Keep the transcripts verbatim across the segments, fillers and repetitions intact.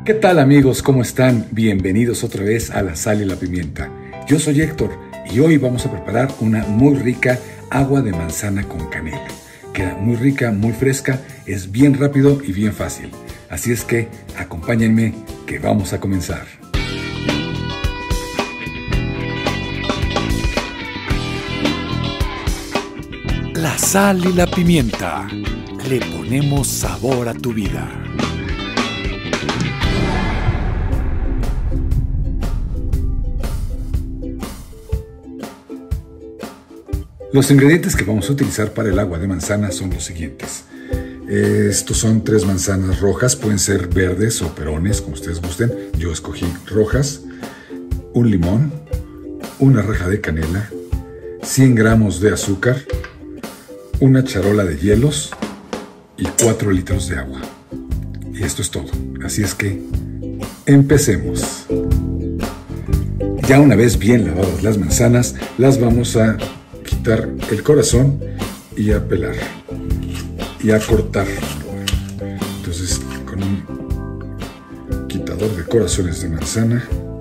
¿Qué tal, amigos? ¿Cómo están? Bienvenidos otra vez a La Sal y la Pimienta. Yo soy Héctor y hoy vamos a preparar una muy rica agua de manzana con canela. Queda muy rica, muy fresca, es bien rápido y bien fácil. Así es que acompáñenme que vamos a comenzar. La sal y la pimienta. Le ponemos sabor a tu vida. Los ingredientes que vamos a utilizar para el agua de manzana son los siguientes. Estos son tres manzanas rojas, pueden ser verdes o perones, como ustedes gusten. Yo escogí rojas. Un limón, una raja de canela, cien gramos de azúcar, una charola de hielos y cuatro litros de agua. Y esto es todo. Así es que empecemos. Ya una vez bien lavadas las manzanas, las vamos a quitar el corazón y a pelar y a cortar. Entonces, con un quitador de corazones de manzana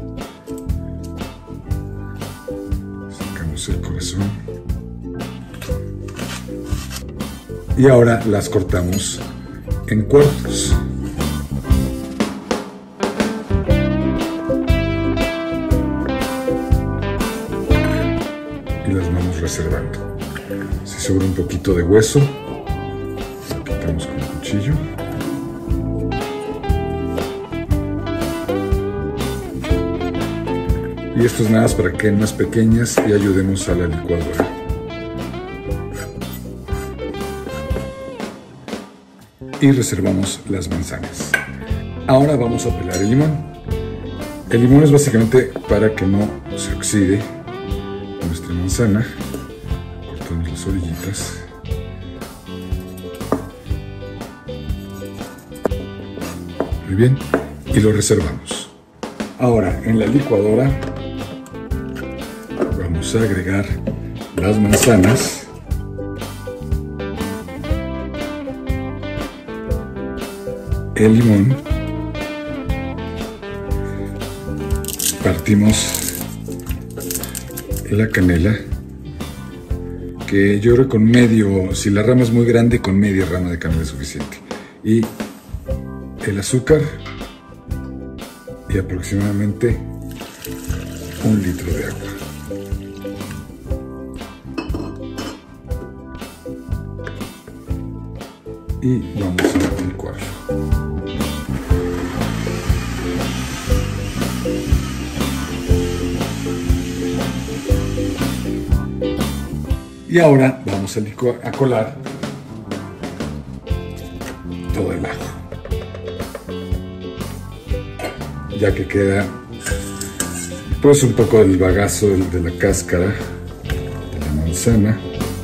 sacamos el corazón y ahora las cortamos en cuartos. Y las vamos reservando. Si sobra un poquito de hueso, lo quitamos con el cuchillo. Y esto es nada más para que queden más pequeñas y ayudemos a la licuadora. Y reservamos las manzanas. Ahora vamos a pelar el limón. El limón es básicamente para que no se oxide nuestra manzana. Cortamos las orillitas. Muy bien. Y lo reservamos. Ahora en la licuadora vamos a agregar las manzanas. El limón, partimos la canela, que yo creo con medio, si la rama es muy grande, con media rama de canela es suficiente, y el azúcar y aproximadamente un litro de agua. Y vamos a licuarlo. Y ahora vamos a, licuar, a colar todo el ajo, ya que queda pues un poco del bagazo de la cáscara de la manzana.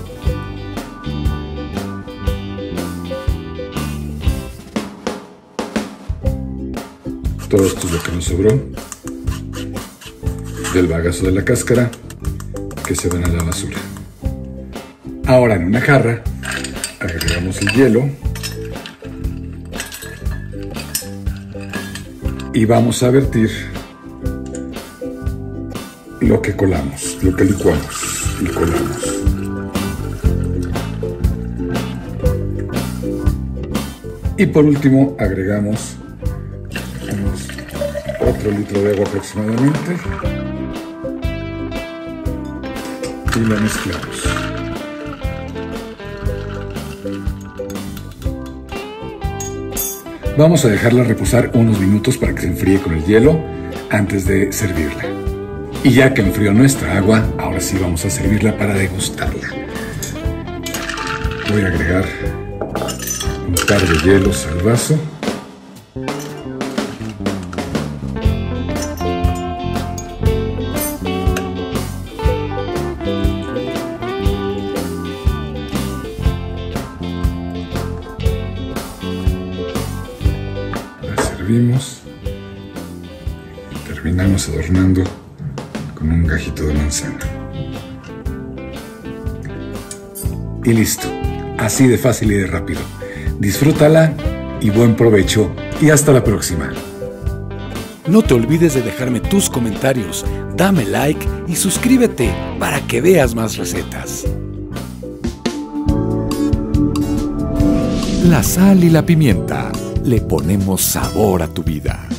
Todo esto es lo que nos sobró del bagazo de la cáscara, que se van a la basura. Ahora en una jarra agregamos el hielo y vamos a vertir lo que colamos, lo que licuamos y colamos. Y por último agregamos unos cuatro litros de agua aproximadamente y lo mezclamos. Vamos a dejarla reposar unos minutos para que se enfríe con el hielo antes de servirla. Y ya que enfrió nuestra agua, ahora sí vamos a servirla para degustarla. Voy a agregar un par de hielos al vaso. Servimos y terminamos adornando con un gajito de manzana. Y listo, así de fácil y de rápido. Disfrútala y buen provecho y hasta la próxima. No te olvides de dejarme tus comentarios, dame like y suscríbete para que veas más recetas. La sal y la pimienta. Le ponemos sabor a tu vida.